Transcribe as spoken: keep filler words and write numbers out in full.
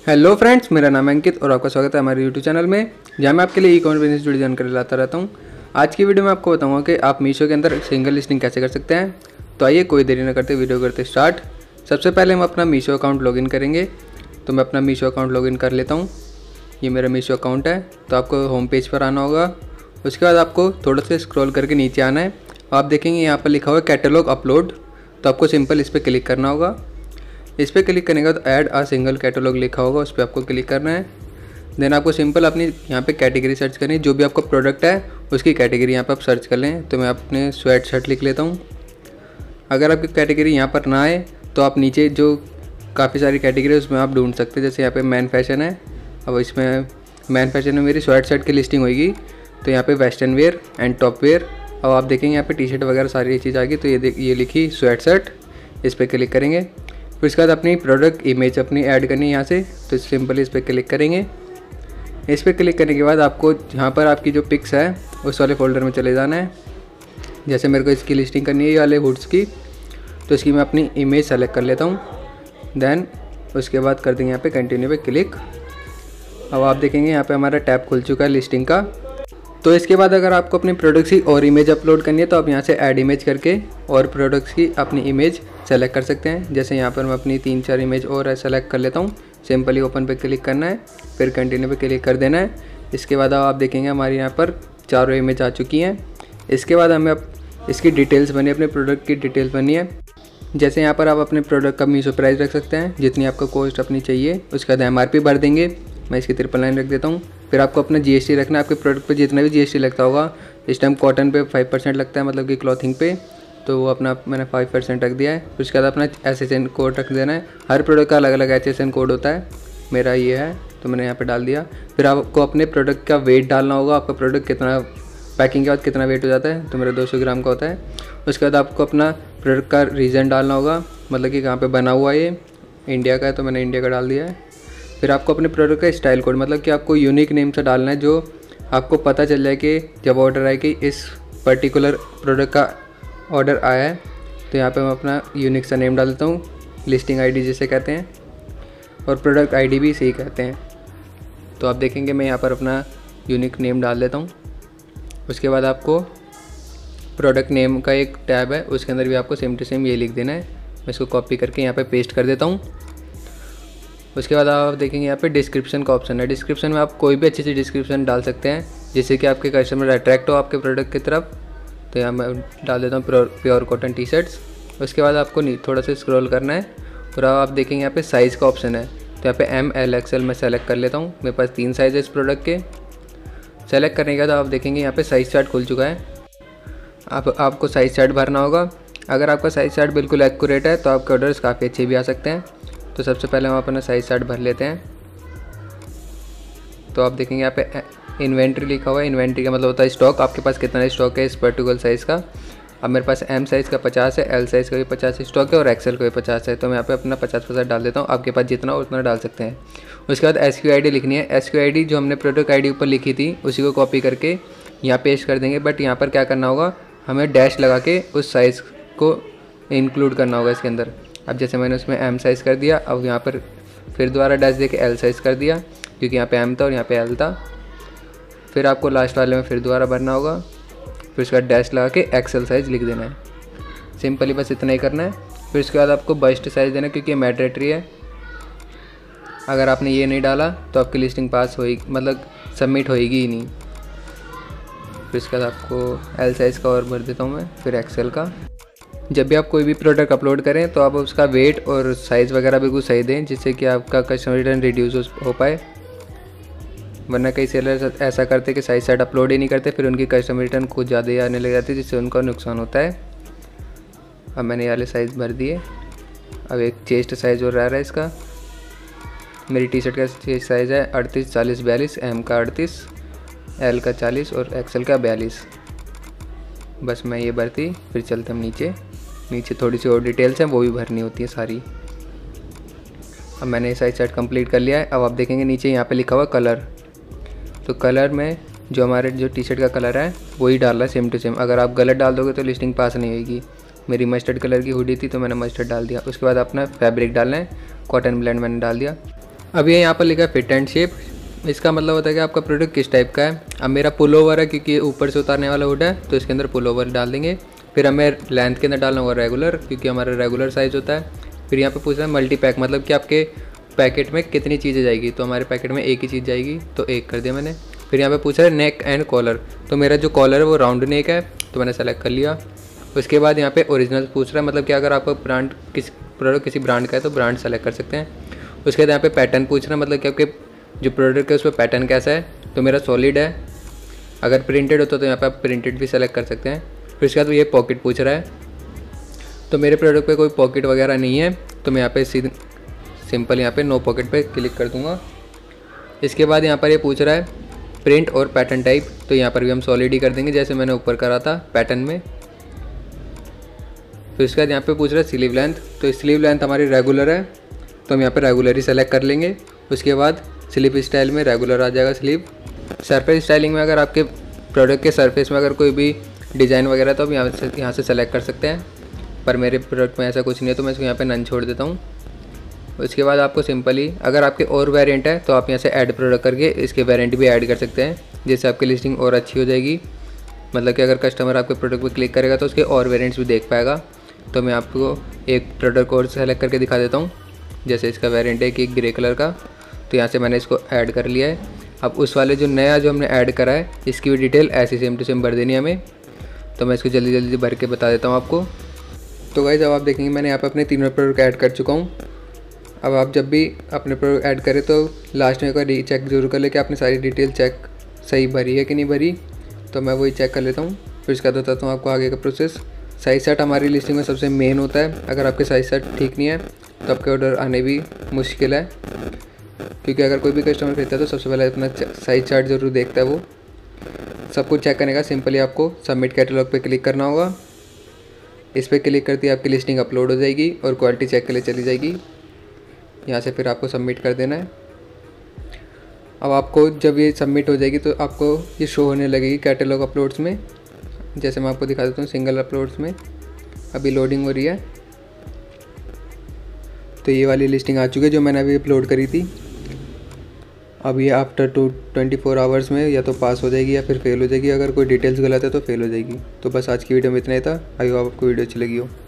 Hello friends, मेरा नाम है अंकित और आपका स्वागत है हमारे यूट्यूब चैनल में, जहाँ मैं आपके लिए ई कॉमर्स बिजनेस जुड़ी जानकारी लाता रहता हूँ। आज की वीडियो में आपको बताऊंगा कि आप मीशो के अंदर सिंगल लिस्टिंग कैसे कर सकते हैं। तो आइए कोई देरी न करते वीडियो करते स्टार्ट। सबसे पहले हम अपना मीशो अकाउंट लॉगिन करेंगे। तो मैं अपना मीशो अकाउंट लॉगिन कर लेता हूँ। ये मेरा मीशो अकाउंट है। तो आपको होम पेज पर आना होगा। उसके बाद आपको थोड़ा सा स्क्रॉल करके नीचे आना है। आप देखेंगे यहाँ पर लिखा हुआ है कैटलॉग अपलोड। तो आपको सिंपल इस पर क्लिक करना होगा। इस पर क्लिक करने के बाद ऐड आ सिंगल कैटलॉग लिखा होगा, उस पर आपको क्लिक करना है। देन आपको सिंपल अपनी यहाँ पे कैटेगरी सर्च करनी है। जो भी आपका प्रोडक्ट है उसकी कैटेगरी यहाँ पे आप सर्च कर लें। तो मैं अपने स्वेट शर्ट लिख लेता हूँ। अगर आपकी कैटेगरी यहाँ पर ना आए तो आप नीचे जो काफ़ी सारी कैटेगरी है उसमें आप ढूंढ सकते हैं। जैसे यहाँ पे मैन फैशन है। अब इसमें मैन फैशन में मेरी स्वेट शर्ट की लिस्टिंग होगी। तो यहाँ पे western wear and top wear. अब आप देखेंगे यहाँ पे टी शर्ट वगैरह सारी चीज़ आ गई। तो ये देख ये लिखी स्वेट शर्ट, इस पर क्लिक करेंगे। फिर इसके बाद अपनी प्रोडक्ट इमेज अपनी ऐड करनी है यहाँ से। तो सिंपली इस पर क्लिक करेंगे। इस पर क्लिक करने के बाद आपको जहाँ पर आपकी जो पिक्स है उस वाले फोल्डर में चले जाना है। जैसे मेरे को इसकी लिस्टिंग करनी है ये वाले हुड्स की, तो इसकी मैं अपनी इमेज सेलेक्ट कर लेता हूँ। देन उसके बाद कर देंगे यहाँ पे कंटिन्यू पे क्लिक। अब आप देखेंगे यहाँ पे हमारा टैब खुल चुका है लिस्टिंग का। तो इसके बाद अगर आपको अपनी प्रोडक्ट्स की और इमेज अपलोड करनी है तो आप यहाँ से ऐड इमेज करके और प्रोडक्ट्स की अपनी इमेज सेलेक्ट कर सकते हैं। जैसे यहाँ पर मैं अपनी तीन चार इमेज और सेलेक्ट कर लेता हूँ। सिंपली ओपन पे क्लिक करना है, फिर कंटिन्यू पे क्लिक कर देना है। इसके बाद आप देखेंगे हमारी यहाँ पर चारों इमेज आ चुकी हैं। इसके बाद हमें अब इसकी डिटेल्स बनी, अपने प्रोडक्ट की डिटेल्स बनी है। जैसे यहाँ पर आप अपने प्रोडक्ट का मीशो प्राइस रख सकते हैं, जितनी आपको कॉस्ट अपनी चाहिए। उसके बाद एम आर पी भर देंगे। मैं इसकी ट्रिपल लाइन रख देता हूँ। फिर आपको अपना जी एस टी रखना है। आपके प्रोडक्ट पे जितना भी जी एस टी लगता होगा, इस टाइम कॉटन पे फाइव परसेंट लगता है, मतलब कि क्लॉथिंग पे, तो वो अपना मैंने फाइव परसेंट रख दिया है। फिर उसके बाद अपना एस एस एन कोड रख देना है। हर प्रोडक्ट का अलग अलग एस एस एन कोड होता है। मेरा ये है तो मैंने यहाँ पे डाल दिया। फिर आपको अपने प्रोडक्ट का वेट डालना होगा। आपका प्रोडक्ट कितना पैकिंग के बाद कितना वेट हो जाता है, तो मेरा दो सौ ग्राम का होता है। उसके बाद आपको अपना प्रोडक्ट का रीज़न डालना होगा, मतलब कि कहाँ पर बना हुआ है। ये इंडिया का है तो मैंने इंडिया का डाल दिया है। फिर आपको अपने प्रोडक्ट का स्टाइल कोड, मतलब कि आपको यूनिक नेम से डालना है, जो आपको पता चल जाए कि जब ऑर्डर आए कि इस पर्टिकुलर प्रोडक्ट का ऑर्डर आया है। तो यहाँ पे मैं अपना यूनिक सा नेम डाल देता हूँ, लिस्टिंग आईडी जिसे कहते हैं, और प्रोडक्ट आईडी भी इसे ही कहते हैं। तो आप देखेंगे मैं यहाँ पर अपना यूनिक नेम डाल देता हूँ। उसके बाद आपको प्रोडक्ट नेम का एक टैब है, उसके अंदर भी आपको सेम टू सेम ये लिख देना है। मैं इसको कॉपी करके यहाँ पर पेस्ट कर देता हूँ। उसके बाद आप देखेंगे यहाँ पे डिस्क्रिप्शन का ऑप्शन है। डिस्क्रिप्शन में आप कोई भी अच्छी सी डिस्क्रिप्शन डाल सकते हैं, जिससे कि आपके कस्टमर अट्रैक्ट हो आपके प्रोडक्ट की तरफ। तो यहाँ मैं डाल देता हूँ प्योर कॉटन टी शर्ट्स। उसके बाद आपको थोड़ा सा स्क्रॉल करना है और आप देखेंगे यहाँ पे साइज़ का ऑप्शन है। तो यहाँ पे एम एल एक्सएल मैं सेलेक्ट कर लेता हूँ। मेरे पास तीन साइज़ है इस प्रोडक्ट के। सेलेक्ट करने के बाद आप देखेंगे यहाँ पे साइज़ चार्ट खुल चुका है। आप आपको साइज़ चार्ट भरना होगा। अगर आपका साइज़ चार्ट बिल्कुल एक्यूरेट है तो आपके ऑर्डर्स काफ़ी अच्छे भी आ सकते हैं। तो सबसे पहले हम अपना साइज़ चार्ट भर लेते हैं। तो आप देखेंगे यहाँ पे इन्वेंट्री लिखा हुआ है। इन्वेंट्री का मतलब होता है स्टॉक, आपके पास कितना स्टॉक है इस पर्टिकुलर साइज़ का। अब मेरे पास एम साइज़ का पचास है, एल साइज़ का भी पचास स्टॉक है और एक्सएल का भी पचास है। तो मैं यहाँ पे अपना पचास पचास डाल देता हूँ। आपके पास जितना उतना डाल सकते हैं। उसके बाद एस क्यू आई डी लिखनी है। एस क्यू आई डी जो हमने प्रोडक्ट आई डी ऊपर लिखी थी उसी को कॉपी करके यहाँ पेस्ट कर देंगे। बट यहाँ पर क्या करना होगा, हमें डैश लगा के उस साइज़ को इंक्लूड करना होगा इसके अंदर। अब जैसे मैंने उसमें एम साइज़ कर दिया, अब यहाँ पर फिर दोबारा डैश दे के एल साइज़ कर दिया, क्योंकि यहाँ पे एम था और यहाँ पे एल था। फिर आपको लास्ट वाले में फिर दोबारा भरना होगा। फिर उसका डैश लगा के एक्सएल साइज़ लिख देना है। सिंपली बस इतना ही करना है। फिर उसके बाद आपको बस्ट साइज़ देना है, क्योंकि ये मैंडेटरी है। अगर आपने ये नहीं डाला तो आपकी लिस्टिंग पास होगी, मतलब सबमिट होएगी ही नहीं। फिर उसके बाद आपको एल साइज़ का और भर देता हूँ मैं, फिर एक्सएल का। जब भी आप कोई भी प्रोडक्ट अपलोड करें तो आप उसका वेट और साइज़ वगैरह बिल्कुल सही दें, जिससे कि आपका कस्टमर रिटर्न रिड्यूस हो पाए। वरना कई सेलर ऐसा करते कि साइज़ सेट अपलोड ही नहीं करते, फिर उनकी कस्टमर रिटर्न खुद ज़्यादा ही आने लग जाती है, जिससे उनका नुकसान होता है। अब मैंने ये वाले साइज़ भर दिए। अब एक चेस्ट साइज़ और रह रहा है इसका। मेरी टी शर्ट का चेस्ट साइज़ है अड़तीस चालीस बयालीस, एम का अड़तीस, एल का चालीस और एक्सएल का बयालीस। बस मैं ये भरती। फिर चलते हम नीचे। नीचे थोड़ी सी और डिटेल्स हैं, वो भी भरनी होती है सारी। अब मैंने ये साइज सेट कंप्लीट कर लिया है। अब आप देखेंगे नीचे यहाँ पे लिखा हुआ कलर। तो कलर में जो हमारे जो टी शर्ट का कलर है वही डाल रहा है सेम टू सेम। अगर आप गलत डाल दोगे तो लिस्टिंग पास नहीं होगी। मेरी मस्टर्ड कलर की हुडी थी तो मैंने मस्टर्ड डाल दिया। उसके बाद अपना फैब्रिक डालना है, कॉटन ब्लेंड मैंने डाल दिया। अब ये यहाँ पर लिखा है फिट एंड शेप, इसका मतलब होता है कि आपका प्रोडक्ट किस टाइप का है। अब मेरा पुल ओवर है क्योंकि ऊपर से उतारने वाला हुड है, तो इसके अंदर पुल ओवर डाल देंगे। फिर हमें लेंथ के अंदर डालना होगा रेगुलर, क्योंकि हमारा रेगुलर साइज़ होता है। फिर यहाँ पे पूछ रहा है मल्टी पैक, मतलब कि आपके पैकेट में कितनी चीज़ें जाएगी, तो हमारे पैकेट में एक ही चीज़ जाएगी, तो एक कर दिया मैंने। फिर यहाँ पे पूछा है नेक एंड कॉलर, तो मेरा जो कॉलर है वो राउंड नेक है, तो मैंने सेलेक्ट कर लिया। उसके बाद यहाँ पे ओरिजिनल पूछ रहा है, मतलब कि अगर आपका ब्रांड किस प्रोडक्ट किसी ब्रांड का है तो ब्रांड सेलेक्ट कर सकते हैं। उसके बाद यहाँ पे पैटर्न पूछ रहा है, मतलब कि आपके जो प्रोडक्ट है उस पर पैटर्न कैसा है, तो मेरा सॉलिड है। अगर प्रिंटेड होता तो यहाँ पे आप प्रिंटेड भी सेलेक्ट कर सकते हैं। फिर उसके बाद ये पॉकेट पूछ रहा है, तो मेरे प्रोडक्ट पे कोई पॉकेट वगैरह नहीं है, तो मैं यहाँ पे सीधे सिंपल यहाँ पे नो पॉकेट पे क्लिक कर दूँगा। इसके बाद यहाँ पर ये पूछ रहा है प्रिंट और पैटर्न टाइप, तो यहाँ पर भी हम सॉलिड ही कर देंगे जैसे मैंने ऊपर करा था पैटर्न में। फिर उसके बाद यहाँ पे पूछ रहा है स्लीव लेंथ, तो स्लीव लेंथ हमारी रेगुलर है, तो हम यहाँ पे रेगुलर ही सेलेक्ट कर लेंगे। उसके बाद स्लीव स्टाइल में रेगुलर आ जाएगा स्लीव। सरफेस स्टाइलिंग में अगर आपके प्रोडक्ट के सरफेस में अगर कोई भी डिज़ाइन वगैरह तो आप यहाँ से यहाँ से सेलेक्ट कर सकते हैं, पर मेरे प्रोडक्ट में ऐसा कुछ नहीं है तो मैं इसको यहाँ पे नन छोड़ देता हूँ। उसके बाद आपको सिंपली अगर आपके और वेरिएंट है तो आप यहाँ से ऐड प्रोडक्ट करके इसके वेरिएंट भी ऐड कर सकते हैं, जिससे आपकी लिस्टिंग और अच्छी हो जाएगी। मतलब कि अगर कस्टमर आपके प्रोडक्ट पर क्लिक करेगा तो उसके और वेरिएंट्स भी देख पाएगा। तो मैं आपको एक प्रोडक्ट और सेलेक्ट करके दिखा देता हूँ। जैसे इसका वेरिएंट है कि ग्रे कलर का, तो यहाँ से मैंने इसको ऐड कर लिया है। अब उस वाले जो नया जो हमने ऐड करा है इसकी भी डिटेल ऐसी सेम टू सेम भर देनी है हमें, तो मैं इसको जल्दी जल्दी भर के बता देता हूँ आपको। तो गाइस अब आप देखेंगे मैंने यहाँ पे अपने तीनों प्रोडक्ट ऐड कर चुका हूँ। अब आप जब भी अपने प्रोडक्ट ऐड करें तो लास्ट में एक बार रीचेक जरूर कर ले कि आपने सारी डिटेल चेक सही भरी है कि नहीं भरी, तो मैं वही चेक कर लेता हूँ। फिर इसका बताता हूँ आपको आगे का प्रोसेस। साइज सेट हमारी लिस्टिंग में सबसे मेन होता है, अगर आपके साइज सेट ठीक नहीं है तो आपके ऑर्डर आने भी मुश्किल है, क्योंकि अगर कोई भी कस्टमर खरीदता है तो सबसे पहले अपना साइज चार्ट जरूर देखता है। वो सब कुछ चेक करने का सिंपली आपको सबमिट कैटलॉग पे क्लिक करना होगा। इस पर क्लिक करते ही आपकी लिस्टिंग अपलोड हो जाएगी और क्वालिटी चेक के लिए चली जाएगी। यहाँ से फिर आपको सबमिट कर देना है। अब आपको जब ये सबमिट हो जाएगी तो आपको ये शो होने लगेगी कैटलॉग अपलोड्स में। जैसे मैं आपको दिखा देता हूँ सिंगल अपलोड्स में अभी लोडिंग हो रही है, तो ये वाली लिस्टिंग आ चुकी है जो मैंने अभी अपलोड करी थी। अब ये after two twenty four hours में या तो पास हो जाएगी या फिर फेल हो जाएगी। अगर कोई डिटेल्स गलत है तो फेल हो जाएगी। तो बस आज की वीडियो में इतना ही था। आई होप आपको वीडियो अच्छी लगी हो।